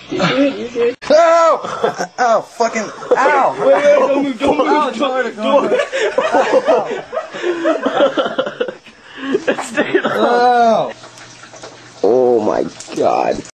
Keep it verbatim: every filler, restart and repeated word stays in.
You good? You good? Ow! Ow! Fucking! Ow! Wait, wait, don't move, don't move, Ow, it's hard to go. It's sticking out. Ow! Oh my god.